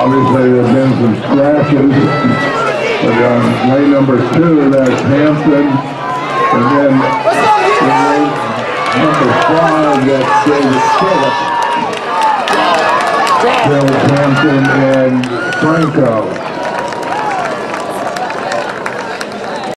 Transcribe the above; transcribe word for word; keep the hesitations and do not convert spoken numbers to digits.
Obviously, there's been some scratches. But on lane number two, that's Hampton. And then in lane number five, that's David Phillips. Phillips, Hampton, and Franco.